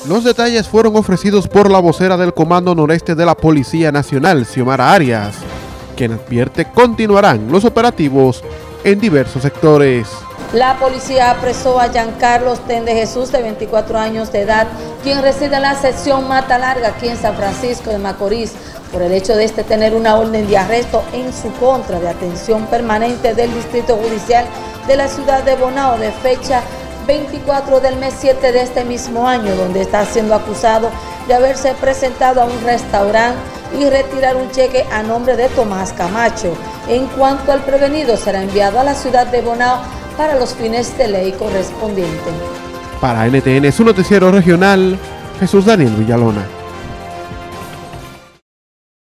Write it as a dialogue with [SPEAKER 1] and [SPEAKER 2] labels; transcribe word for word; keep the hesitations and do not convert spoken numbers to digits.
[SPEAKER 1] Los detalles fueron ofrecidos por la vocera del Comando Noreste de la Policía Nacional, Xiomara Arias, quien advierte continuarán los operativos en diversos sectores.
[SPEAKER 2] La policía apresó a Giancarlos Ten de Jesús, de veinticuatro años de edad, quien reside en la sección Mata Larga, aquí en San Francisco de Macorís, por el hecho de este tener una orden de arresto en su contra de atención permanente del Distrito Judicial de la ciudad de Bonao, de fecha veinticuatro del mes siete de este mismo año, donde está siendo acusado de haberse presentado a un restaurante y retirar un cheque a nombre de Tomás Camacho. En cuanto al prevenido, será enviado a la ciudad de Bonao para los fines de ley correspondientes.
[SPEAKER 1] Para N T N, su noticiero regional, Jesús Daniel Villalona.